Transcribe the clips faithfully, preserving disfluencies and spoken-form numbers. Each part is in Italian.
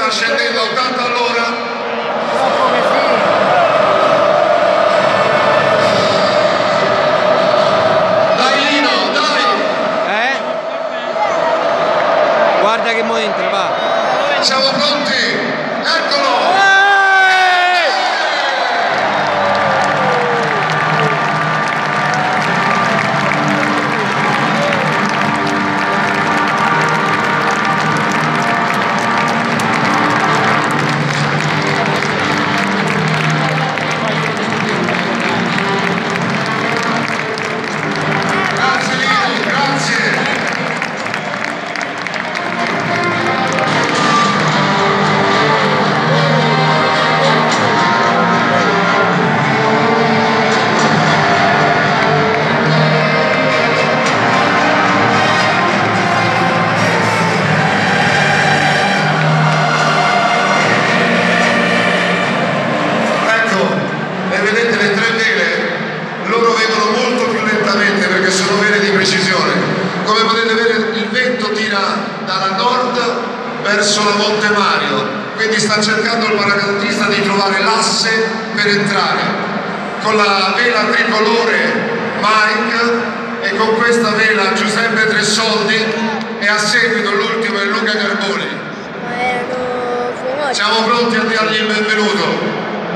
sta scendendo a ottanta all'ora. Guarda che mo entra, va! Siamo pronti! Eccolo! Grazie Lino, grazie! Vedete le tre vele? Loro vedono molto più lentamente perché sono vele di precisione. Come potete vedere il vento tira dalla nord verso la Monte Mario, quindi sta cercando il paracadutista di trovare l'asse per entrare. Con la vela tricolore Mike e con questa vela Giuseppe Tressoldi e a seguito l'ultimo è Luca Carboni. Siamo pronti a dargli il benvenuto.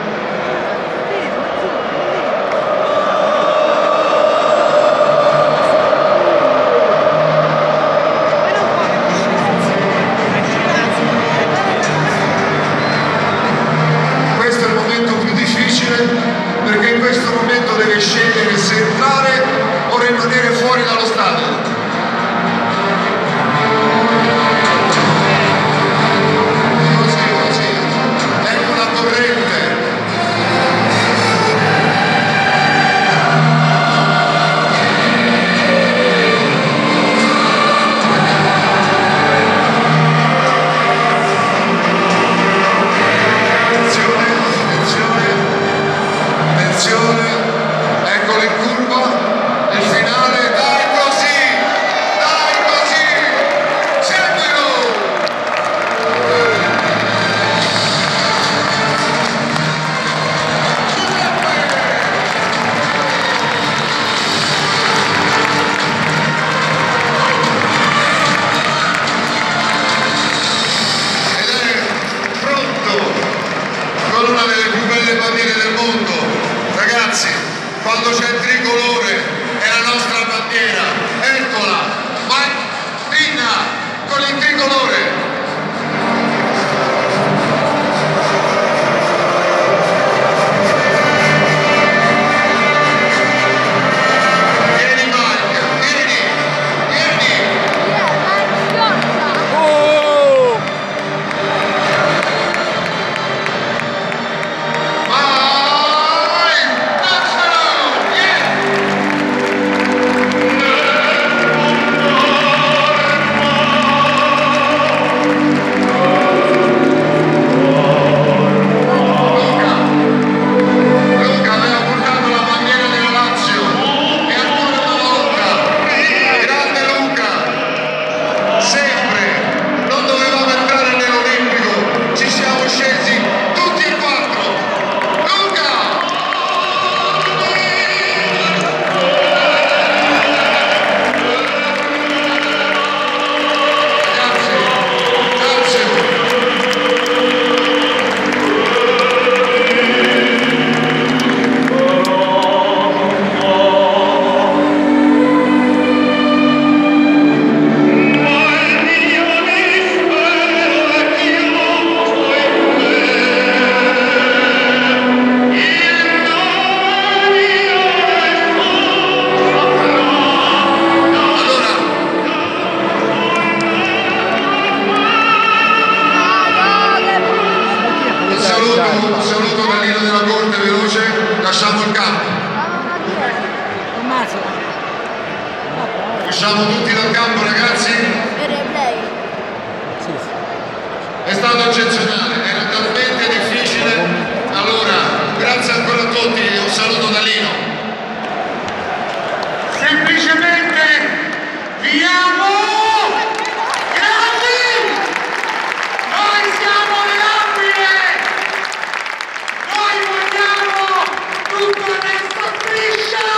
Perché in questo momento deve scegliere se entrare o rimanere fuori dallo stadio. Così, così. Ecco la corrente. Eccolo in curva, il finale, dai così, dai così, seguilo! Ed è pronto con una delle più belle bandiere del mondo. Ragazzi, quando c'è il tricolore è la nostra bandiera, eccola, vai, Pinna, con il tricolore. Vieni Mike, vieni, vieni. Oh! lasciamo il campo. Usciamo tutti dal campo, ragazzi. È stato eccezionale, era talmente difficile. Allora, grazie ancora a tutti e un saluto da Lino. Semplicemente vi amo! Grandi! Noi siamo Striscia!